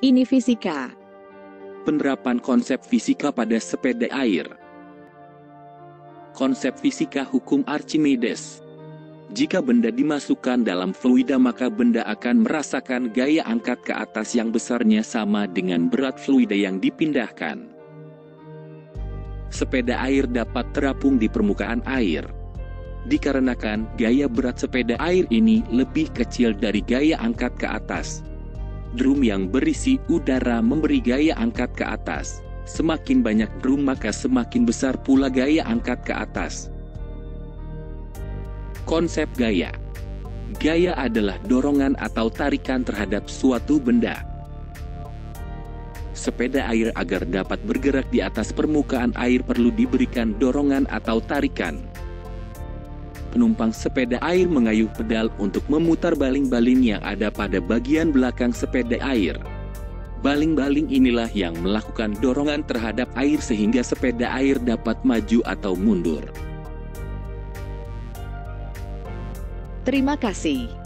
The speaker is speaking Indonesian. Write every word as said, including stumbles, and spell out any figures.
Ini fisika. Penerapan konsep fisika pada sepeda air. Konsep fisika hukum Archimedes. Jika benda dimasukkan dalam fluida maka benda akan merasakan gaya angkat ke atas yang besarnya sama dengan berat fluida yang dipindahkan. Sepeda air dapat terapung di permukaan air. Dikarenakan gaya berat sepeda air ini lebih kecil dari gaya angkat ke atas. Drum yang berisi udara memberi gaya angkat ke atas. Semakin banyak drum maka semakin besar pula gaya angkat ke atas. Konsep gaya. Gaya adalah dorongan atau tarikan terhadap suatu benda. Sepeda air agar dapat bergerak di atas permukaan air perlu diberikan dorongan atau tarikan. Penumpang sepeda air mengayuh pedal untuk memutar baling-baling yang ada pada bagian belakang sepeda air. Baling-baling inilah yang melakukan dorongan terhadap air sehingga sepeda air dapat maju atau mundur. Terima kasih.